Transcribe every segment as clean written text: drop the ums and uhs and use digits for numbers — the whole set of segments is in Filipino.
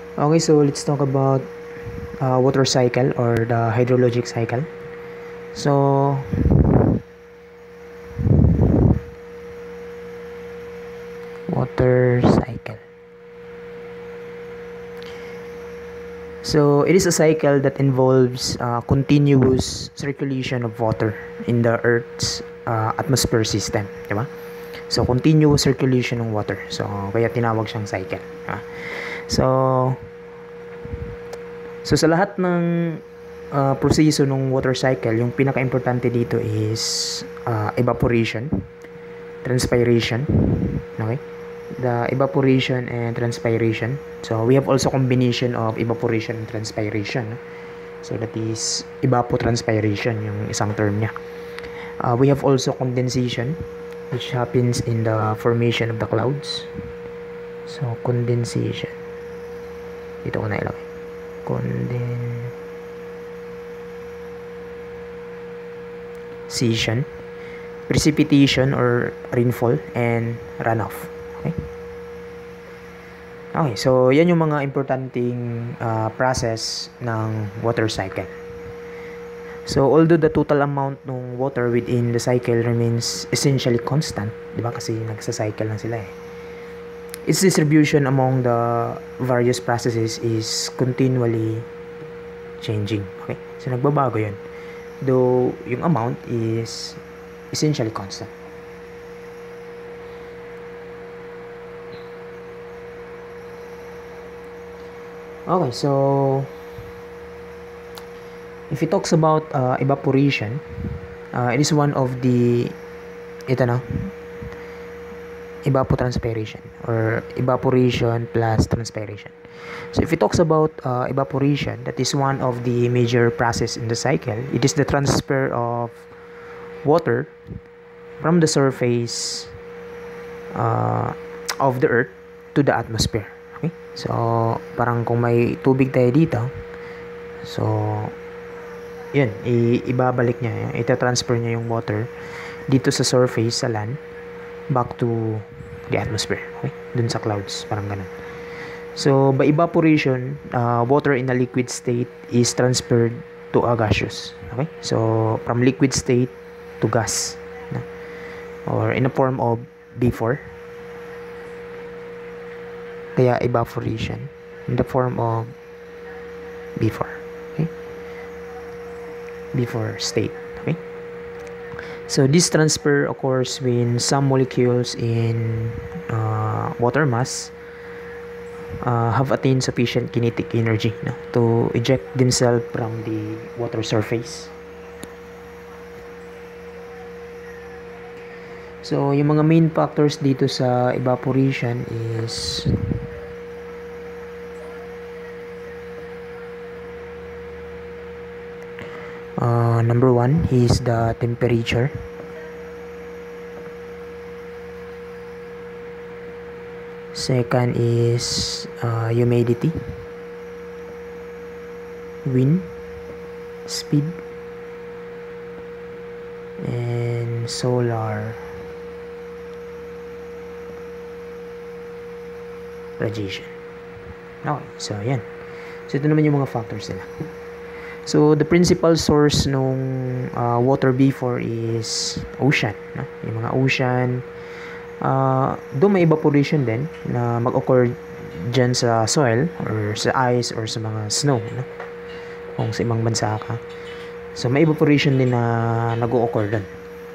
Okay, so let's talk about water cycle or the hydrologic cycle. So, water cycle. So, it is a cycle that involves continuous circulation of water in the Earth's atmosphere system, di ba? So, continuous circulation ng water. So, kaya tinawag siyang cycle. So, sa lahat ng proseso ng water cycle, yung pinaka-importante dito is evaporation, transpiration, okay? The evaporation and transpiration. So, we have also combination of evaporation and transpiration. So, that is evapotranspiration, yung isang term niya. We have also condensation, which happens in the formation of the clouds. So, condensation. Dito ko na ilagay. Condensation, precipitation or rainfall, and runoff. Okay, so yan yung mga importanteng process ng water cycle. So, although the total amount ng water within the cycle remains essentially constant, di ba? Kasi nagsa-cycle lang sila eh. Its distribution among the various processes is continually changing. Okay? So, nagbabago yun. Though, yung amount is essentially constant. Okay, so if it talks about evaporation, it is one of the evapotranspiration or evaporation plus transpiration. So if it talks about evaporation, that is one of the major process in the cycle. It is the transfer of water from the surface of the earth to the atmosphere. Okay? So, parang kung may tubig tayo dito, so, yun, ibabalik niya, ita-transfer niya yung water dito sa surface, sa land, back to the atmosphere. Okay? Dun sa clouds, parang ganun. So, by evaporation, water in a liquid state is transferred to a gaseous. Okay? So, from liquid state to gas. Or in a form of B4. Kaya evaporation in the form of B4. Okay? B4 state. Okay? So this transfer occurs when some molecules in water mass have attained sufficient kinetic energy to eject themselves from the water surface. So yung mga main factors dito sa evaporation is number 1 is the temperature. Second is humidity, wind, speed, and solar radiation. Okay, so yan. So ito naman yung mga factors nila. So, the principal source nung water B4 is ocean. No? Yung mga ocean. Doon may evaporation din na mag-occur dyan sa soil or sa ice or sa mga snow. No? Kung sa ibang bansa ka. So, may evaporation din na nag-o-occur doon.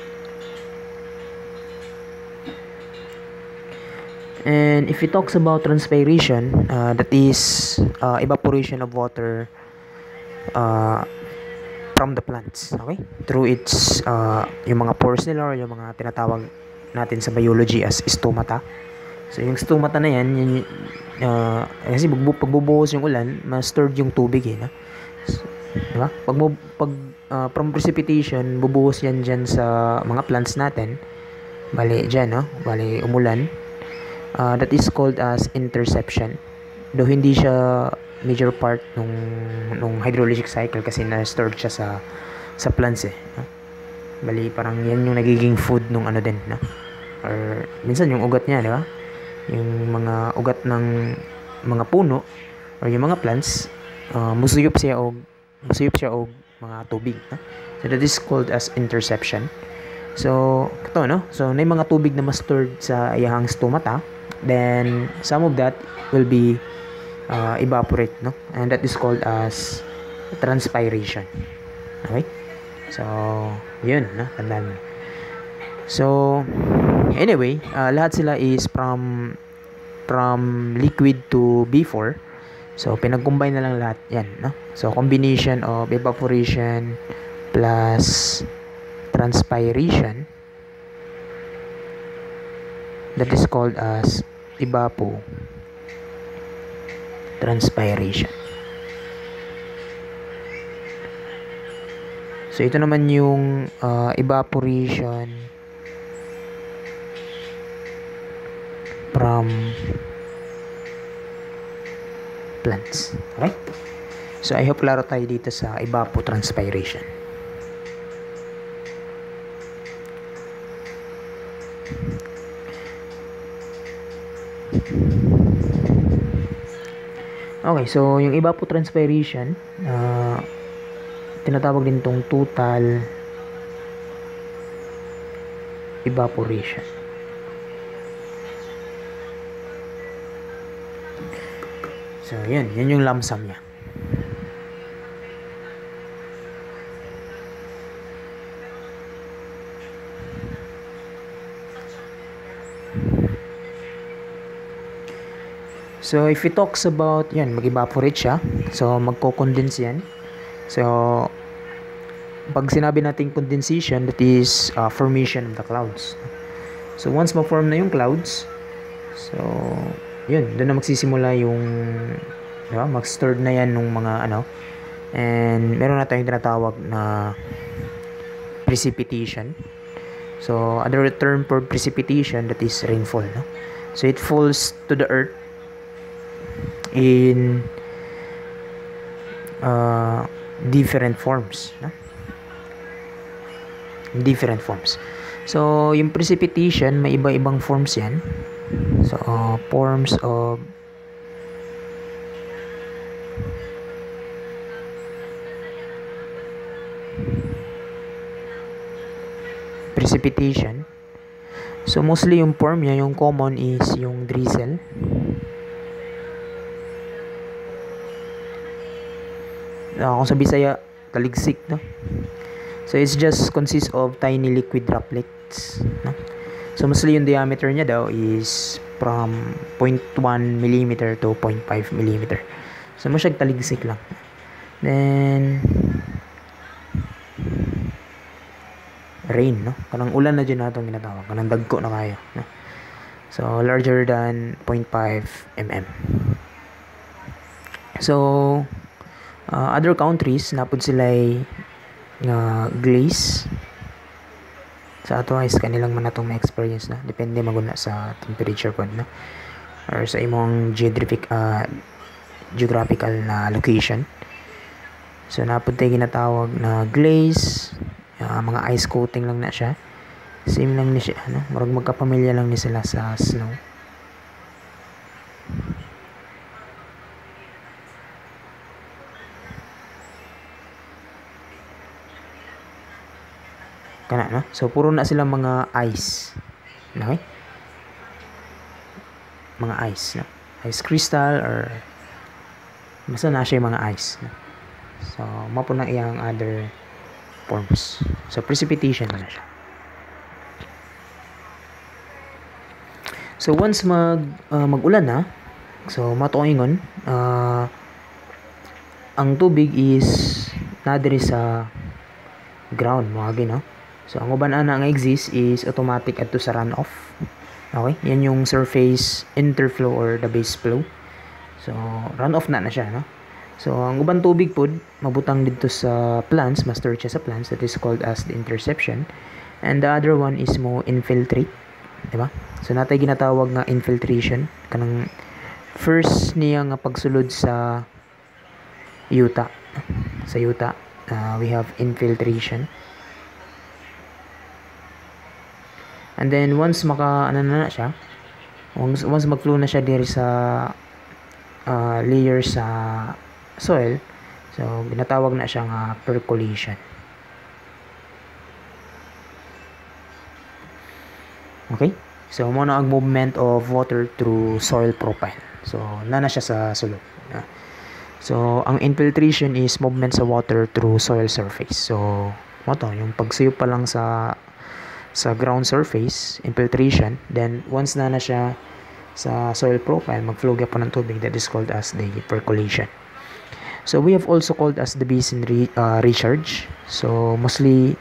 And if it talks about transpiration, that is evaporation of water from the plants, okay? Through its yung mga pores nila or yung mga tinatawag natin sa biology as stomata. So yung stomata na yan kasi pagbubuhos yung ulan, ma-stored yung tubig no? So, di ba? Pag from precipitation, bubuhos yan dyan sa mga plants natin. Bali dyan, no? Bali umulan. That is called as interception. Though hindi siya major part nung hydrologic cycle kasi na-stored siya sa plants no? Bali parang yan yung nagiging food nung ano din no? Or minsan yung ugat niya, di ba? Yung mga ugat ng mga puno or yung mga plants musuyop siya og mga tubig, no? So that is called as interception. So ito, no, so na mga tubig na stored sa iyahang stomata, then some of that will be evaporate, no, and that is called as transpiration. Okay, so yun, no, tandaan mo. So anyway, lahat sila is from liquid to B4. So pinag-combine na lang lahat yan, no? So combination of evaporation plus transpiration, that is called as evapotranspiration. So ito naman yung evaporation from plants. Okay? So I hope klaro tayo dito sa evapotranspiration. Okay, so yung evapotranspiration, tinatawag din tong total evaporation. So, yan yung lump sum niya. So, if it talks about, yan, mag-evaporate siya. So, magko-condense yan. So, pag sinabi natin condensation, that is formation of the clouds. So, once ma-form na yung clouds, so, yun, doon na magsisimula yung, diba, mag-stored na yan nung mga ano, and meron na tayong tinatawag na precipitation. So other term for precipitation, that is rainfall, no? So it falls to the earth in different forms, no? Different forms. So yung precipitation, may iba-ibang forms yan. So, forms of precipitation. So, mostly yung form niya, yung common is yung drizzle. Kung sa Bisaya, taligsik, no? So, it's just consists of tiny liquid droplets, no? So, mostly yung diameter niya daw is from 0.1 mm to 0.5 mm. So, masyag taligsik lang. Then, rain, no? Kanang ulan na dyan na itong ginatawag. Kanang dagko na kayo, no? So, larger than 0.5 mm. So, other countries, napod sila'y glaze. Sa ato is kanilang manatong na-experience na. Depende maguna sa temperature po, no? Or sa imong geographical na location. So, napod tayo ginatawag na glaze. Mga ice coating lang na siya. Same lang ni siya, no? Marag magkapamilya lang ni sila sa snow. Kana, no? So, puro na sila mga ice. Okay? Mga ice, no? Ice crystal or basta na siya yung mga ice, no? So, mapo na iyang other forms. So, precipitation na siya. So, once mag-ulan na, so, matuingon, ang tubig is nadiri sa ground, mga gino. So, ang uban na nga exist is automatic ato sa runoff. Okay? Yan yung surface interflow or the base flow. So, runoff na siya, no? So, ang uban tubig pod mabutang dito sa plants, ma-store siya sa plants, that is called as the interception. And the other one is mo infiltrate, diba? So, natay ginatawag nga infiltration, kanang first niya nga pagsulod sa yuta. Sa yuta, we have infiltration. And then once once mag-flow na siya diri sa layer sa soil. So ginatawag na siya nga percolation. Okay? So mo na ang movement of water through soil profile. So na siya sa sulod. So ang infiltration is movement sa water through soil surface. So mo to yung pagsuyop pa lang sa ground surface, infiltration. Then once na siya sa soil profile, mag-flow pa ng tubig. That is called as the percolation. So we have also called as the basin recharge. So mostly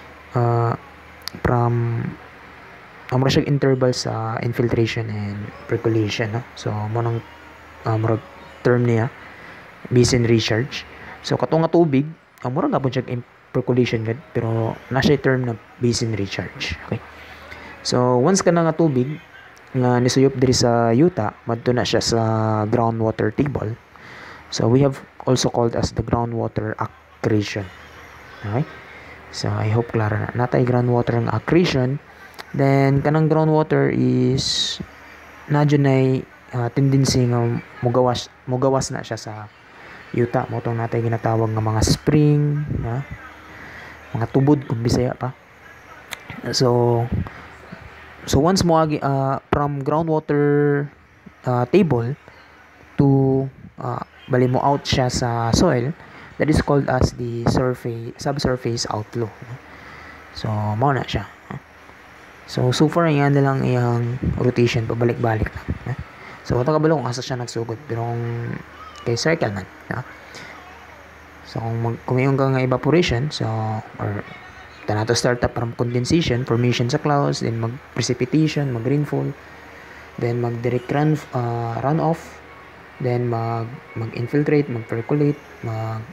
from mura siya interval sa infiltration and percolation, no? So mo nang murag term niya basin recharge. So katong nga tubig mura gapon siya percolation gad, pero na siya term na basin recharge. Okay, so once ka na nga tubig nga nisuyop diri sa yuta, madto na siya sa groundwater table. So we have also called as the groundwater accretion. Okay, so I hope klaro na natay groundwater ang accretion. Then kanang groundwater is nadyo nay tendency nga mugawas na siya sa yuta. Mo tong natay ginatawag nga mga spring, mga tubod kung Bisaya pa. So once mo from groundwater table to bali mo out siya sa soil, that is called as the subsurface outflow. So mao na siya. So far yan na lang iyang rotation, pabalik-balik lang. So ito kabalo kung asa siya nagsugod, pero kung kay circle man. So kung mayroon ka nga evaporation, so or tanato start up from condensation, formation sa clouds, then mag precipitation, mag rainfall, then mag direct runoff, then mag infiltrate, mag percolate, mag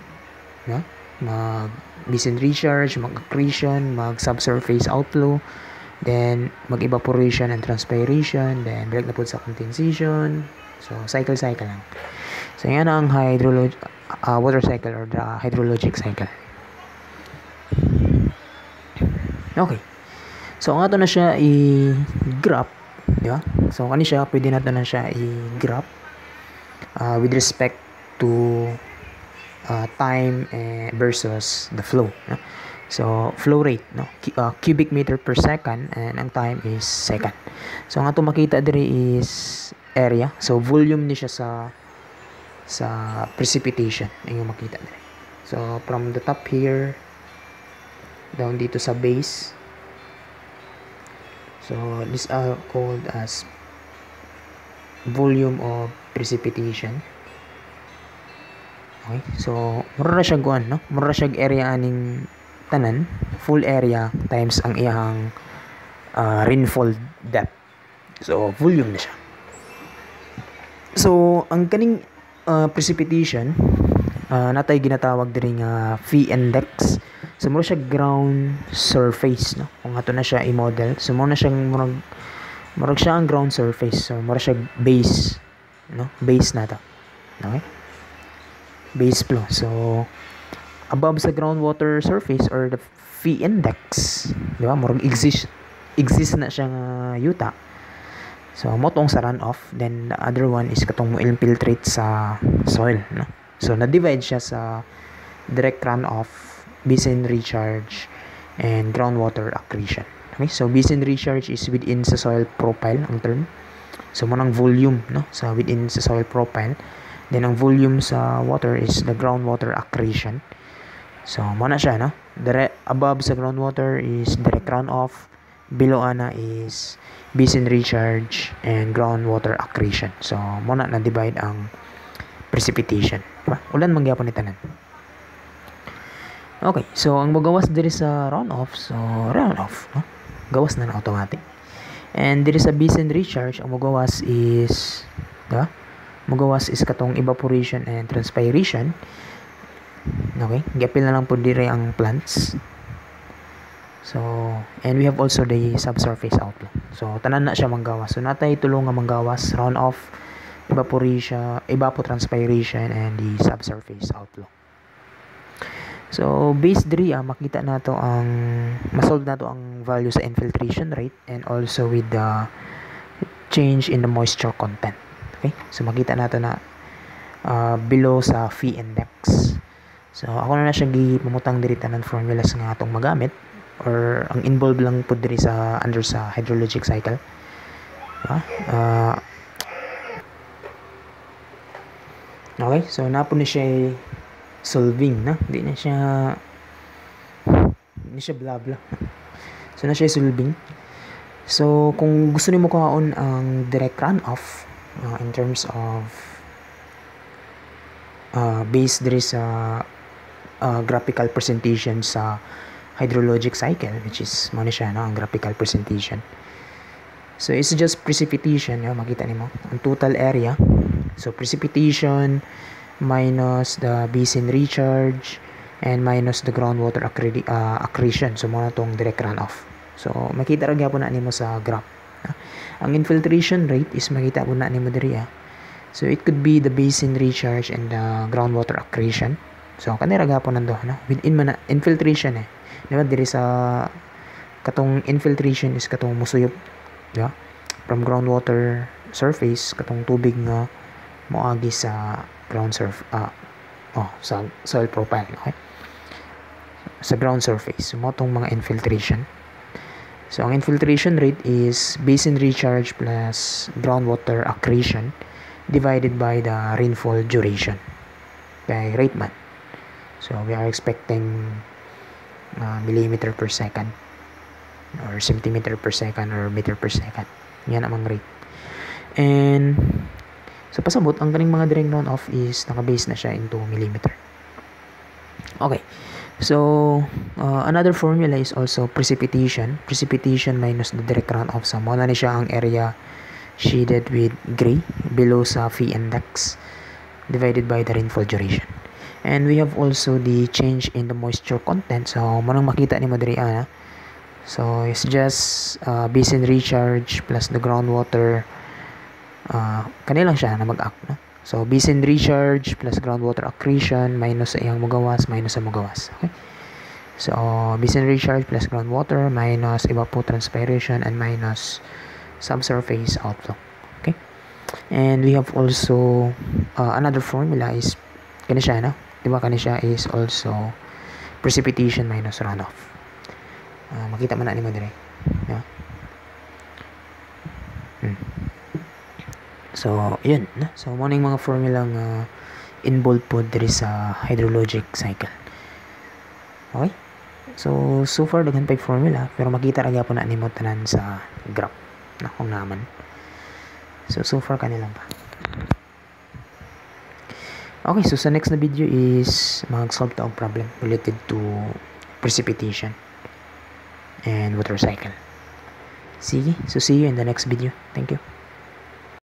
basin recharge, mag accretion, mag subsurface outflow, then mag evaporation and transpiration, then balik na po sa condensation. So cycle lang. So yan ang water cycle or the hydrologic cycle. Okay, so ang ato na siya i-graph, di ba? So kani siya pwede nato na siya i-graph with respect to time versus the flow, no? So flow rate, no? Cubic meter per second, and ang time is second. So ang ato makita diri is area. So volume ni siya sa precipitation ang makita diri. So from the top here down dito sa base. So this are called as volume of precipitation. Okay, so mura siya guan, no? Mura siya area aning tanan, full area times ang iyang rainfall depth. So volume na siya. So ang kaning precipitation natay ginatawag diri nga phi index. So mura siya ground surface, no? Kung ato na siya i-model, so mura na siyang murag siya ang ground surface. So mura siya base, no? Base nata. Okay? Base flow. So above sa groundwater surface or the phi index, di ba? Murag exist na siya nga yuta. So mo tong sa runoff, then the other one is katong mo infiltrate sa soil, no? So na-divide siya sa direct runoff, basin recharge, and groundwater accretion. Okay? So basin recharge is within sa soil profile ang term. So mo nang volume, no? So within sa soil profile. Then ang volume sa water is the groundwater accretion. So mo na siya, no? Above sa groundwater is direct runoff, below ana is basin recharge and groundwater accretion. So mo na divide ang precipitation, diba? Ulan mangyapon ni tanan. Okay, so ang magawas diri sa runoff, so runoff, no? Gawas na automatic. And diri sa basin recharge, ang magawas is, diba? Magawas is katong evaporation and transpiration. Okay, gapil na lang po diri ang plants. So, and we have also the subsurface outflow. So tanan na siya manggawas. So natay tulong nga manggawas, runoff, evapotranspiration, and the subsurface outflow. So based diri makita nato ang masolve nato ang value sa infiltration rate and also with the change in the moisture content. Okay? So makita nato na below sa phi index. So ako na siya gipamutang diri tanan formulas nga atong magamit, or ang involved lang pud diri sa under sa hydrologic cycle. Okay, so napo ni siya solving na, hindi na siya blah blah. So na siya solving. So kung gusto nimo kaon ang direct runoff in terms of based diri sa graphical presentation sa hydrologic cycle, which is mo ni siya ang graphical presentation. So it's just precipitation, makita nimo ang total area. So precipitation minus the basin recharge and minus the groundwater accretion. So mo na tong direct runoff. So makita ra gyapon na nimo sa graph. Ang infiltration rate is makita po na nimo diri. So it could be the basin recharge and the groundwater accretion. So kanira gyapon nando within man na infiltration diba diri sa katong infiltration is katong musuyop, diba, from groundwater surface, katong tubig nga moagi sa ground sa soil profile, okay, sa ground surface. So mo tong mga infiltration. So ang infiltration rate is basin recharge plus groundwater accretion divided by the rainfall duration by rate man. So we are expecting millimeter per second or centimeter per second or meter per second. Yan amang rate. And so pasabot ang kaning mga direct runoff is naka-base na siya into millimeter. Okay. So another formula is also precipitation minus the direct runoff. So mo na ni siya ang area shaded with gray below sa phi index divided by the rainfall duration. And we have also the change in the moisture content. So mo nang makita nimo diri So it's just basin recharge plus the groundwater kanilang siya na mag-act, no? So basin recharge plus groundwater accretion minus sa iyang mugawas minus sa mugawas. Okay? So basin recharge plus groundwater minus evapotranspiration and minus subsurface outflow. Okay? And we have also another formula is kani siya, no? Diba kani siya is also precipitation minus runoff. Makita man na nimo dire. Yeah. So, yun. So, mo ning mga formula nga involved po diri sa hydrologic cycle. Okay? So far daghan pa formula pero makita ra gyapon na nimo tanan sa graph na kung naman. So far kanilang pa. Okay, so sa next na video is mag-solve ta og problem related to precipitation and water cycle. Sige, so see you in the next video. Thank you.